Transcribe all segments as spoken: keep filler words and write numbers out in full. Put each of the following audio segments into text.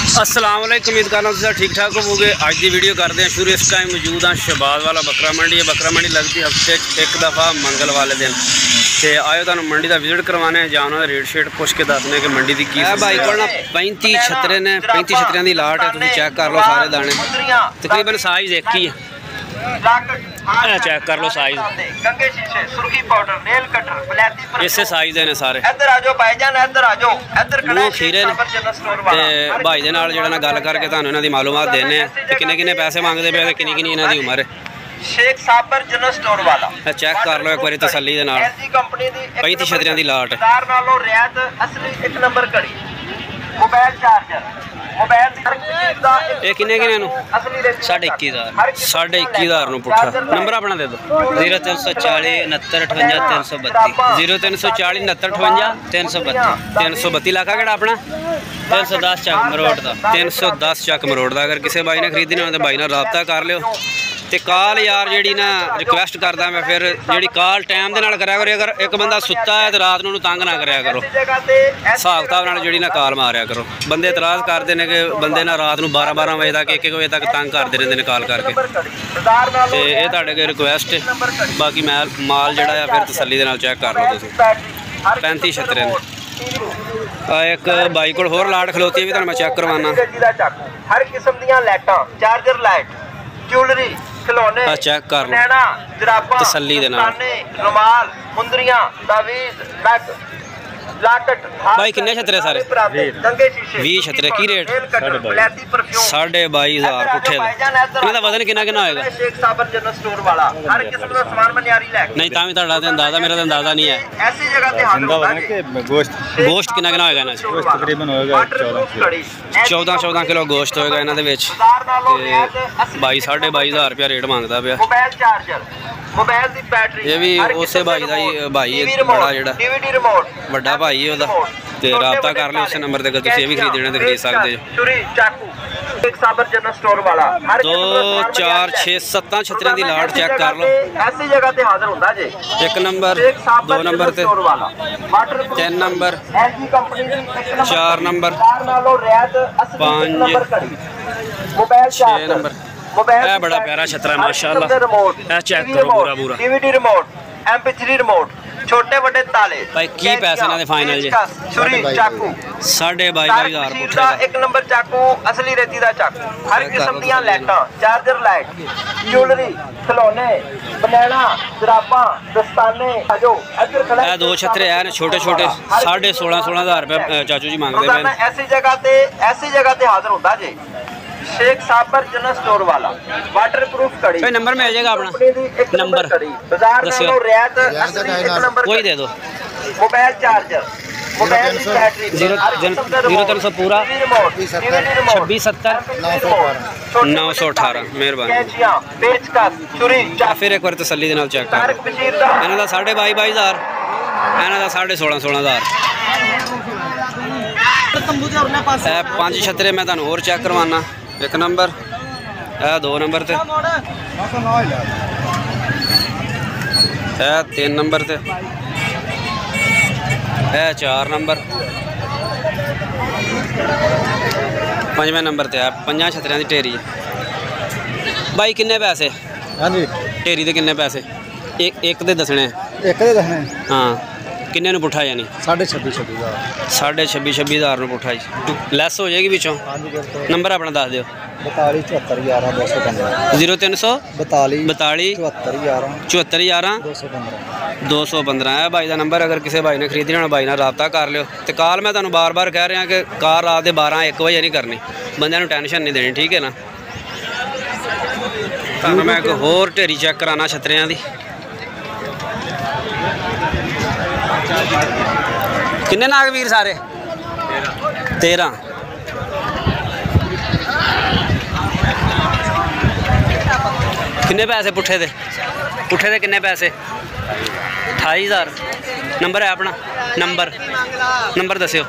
अस्सलाम वालेकुम, उम्मीद करना तुम ठीक ठाक होवोगे। अज की वीडियो करते हैं शुरू। इस टाइम मौजूद हाँ शहबाज वाला बकरा मंडी है। बकरा मंडी लगती हफ्ते एक दफ़ा मंगल वाले दिन। तो आयो तुम मंडी का विजिट करवाने जां उन्होंने रेट शेट पुछ के दसने कि मंडी की की भाई को ना पैंती छतरे ने पैंती छतरिया की लाट है। तुम चेक कर लो सारे दाने, तकरीबन साइज एक ही है। चेक कर लो साइज, इसे साइज ने सारे मूँह खीरे ने। तो भाई दे नाल जिहड़ा ना गल करके तुहानूं इन्हां दी मालूमात देने किन्ने किन्ने पैसे मंगदे पे, किन्नी किन्नी इन्हां दी उम्र है। शेख साबर जनरल स्टोर वाला चेक कर लो एक बार तसल्ली दे नाल। पैंती छतरियां दी लाट एक नंबर कड़ी मोबाइल चार्जर ये किन्ने किन्ने साढ़े इक्की हज़ार साढ़े इक्की हज़ार पुट्ठा। नंबर अपना दे दो जीरो तीन सौ चाली उनहत्तर अठवंजा तीन सौ बत्ती जीरो तीन सौ चाली उनहत्तर अठवंजा तीन सौ बत्ती तीन सौ बत्ती लाखा केड़ा अपना तीन सौ दस चक मरोड़ का तीन सौ दस चक मरोड़ का। अगर किसी भाई ने खरीदना हो तो भाई नाल राबता कर लियो। तो कॉल यार जी ना रिक्वेस्ट करदा मैं फिर जी कॉल टाइम के नाल करा करो। अगर एक बंदा सुता है तो रात नूं तंग ना कराया करो, हिसाब किताब नाल जी ना कॉल मारिया करो। बंदे इतराज़ करते हैं कि बंदे ना रात नूं बारह बारह बजे तक एक एक बजे तक तंग करते रहते हैं कॉल करके। तो ये तुहाडे अगे रिक्वेस्ट है। बाकी मैं माल जिहड़ा है फिर तसल्ली दे नाल चेक कर लो तुसीं। पैंती छतरे ने एक बाई कोल होर लाट खलोती भी तुहानूं मैं चेक करवाना। हर किस्म दीयां लाइटां चार्जर लाइट ज्वेलरी खिलौने चेक कर लो तसल्ली दे नाल। रुमाल मुंदरियां तावीज़ बैग लाकट भाई किन्ने छतरे सारे बीस छतरे की रेट साढ़े बाई हज़ार पुट्ठे दा। इन्हां दा वजन किन्ना किन्ना होएगा? शेख साबर जनरल स्टोर वाला हर किस्म दा सामान मनियारी लैके नहीं तां भी तुहाडा ते अंदाजा मेरा ते अंदाजा नहीं है। ऐसी जगह ते हाजिर होगा कि गोश्त गोश्त किन्ना किन्ना होएगा इन्हां च? गोश्त तकरीबन होएगा चौदह चौदह किलो गोश्त होएगा इन्हां दे विच। ते बाई साढ़े बाई हज़ार रुपया रेट मंगदा पिया। मोबाइल चार्जर मोबाइल दी बैटरी ये भी उसे भाई का ही भाई बड़ा जिहड़ा डीवीडी रिमोट बड़ा भाई है ओदा। ते राबता कर लो उस नंबर ते अगर तुसीं भी खरीदना ते खरीद सकदे हो। छुरी चाकू शेख साबर जनरल स्टोर वाला दो चार छे सत्त छतरियां दी लाट चेक कर लो। ऐसी जगह ते हाजिर हुंदा जे एक नंबर दो नंबर ते तीन नंबर चार नंबर पाँच छे नंबर। है बड़ा प्यारा छतरा माशाल्लाह। है चेक करो पूरा पूरा DVD remote M P three remote छोटे बड़े ताले भाई की पैसे ना दे फाइनल जे छुरी चाकू साढ़े बाई बाई हज़ार पुट्ठे एक नंबर चाकू असली रेती दा चाकू हर किस्म दीयां लाइटां चार्जर लाइट ज्वेलरी खिलौने बनैना जराबां दस्ताने जो इधर खड़ा है दो छतरे हैं छोटे छोटे साढ़े सोलह सोलह हज़ार रुपये चाचू जी मांगते हैं। ऐसी जगह ते ऐसी जगह ते हाजिर होता जे शेख साबर जनरल स्टोर वाला वाटर प्रूफ कड़ी। भाई नंबर मिल जाएगा अपना नंबर दस्यो वही दे दो। मोबाइल चार्जर मोबाइल की बैटरी जीरो जीरो तीन सौ पूरा छब्बीस सत्तर नौ सौ अठारह मेहरबानी। पेचकस छुरी फिर एक बार तसल्ली दे नाल चेक कर इन्हां दा साढ़े बाई बाई हज़ार इन्हां दा साढ़े सोलह सोलह हज़ार। पाँच छतरे मैं तुहानूं होर चेक करवाना। एक नंबर है दो नंबर ते है तीन नंबर ते है चार नंबर पंजवें नंबर ते है पंजा छतरियां दी ढेरी। भाई किन्ने पैसे? हाँ जी ढेरी दे किन्ने पैसे? एक एक दे दसने एक दे दसने हाँ किन्ने नूं पुट्ठा यानी साढ़े छब्बी छब्बी हज़ार साढ़े छब्बी छब्बी हज़ार नूं पुट्ठा जी लैस हो जाएगी पिछों। नंबर अपना दस दिओ बताली चौहत्तर ग्यारह दो सौ पंद्रह जीरो तीन सौ बताली बताली चौहत्तर ग्यारह चौहत्तर ग्यारह दो सौ पंद्रह दो सौ पंद्रह है भाई का नंबर। अगर किसी भाई ने खरीदना होना भाई नाल राबता कर लियो। तो कॉल मैं तुहानूं बार बार कह रहा कि कार रात के बारह एक बजे नहीं करनी, बंदे नूं टेंशन नहीं देनी, ठीक है ना। तुहानूं मैं एक होर ढेरी चेक कराना छतरियां दी। किन्ने नाग वीर सारे? तेरह। किन्ने पैसे पुट्ठे दे? पुट्ठे दे किन्ने पैसे? अठाई हज़ार। नंबर है अपना नंबर नंबर दस्यो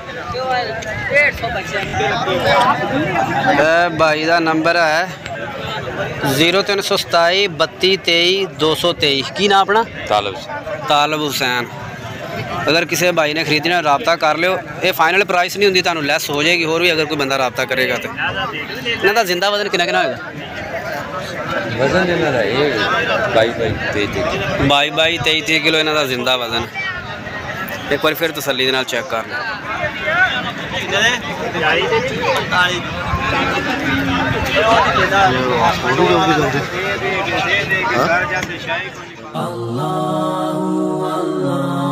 भाई का नंबर है जीरो तीन सौ सताई बत्ती तेई दो सौ तेई। की ना अपना? तालब तालब हुसैन। अगर किसी भाई ने खरीदना रबता कर लियो। ये फाइनल प्राइस नहीं होंगी, तुहानू लैस हो जाएगी होर भी अगर कोई बंदा रबता करेगा तो। इन्हां दा जिंदा वजन कितना कितना होगा? वजन इन्हां दा ये बाईस बाईस तेईस बाई बाई तेई तीह किलो इन्हां दा जिंदा वजन। एक बार फिर तसल्ली दे नाल चेक कर लो।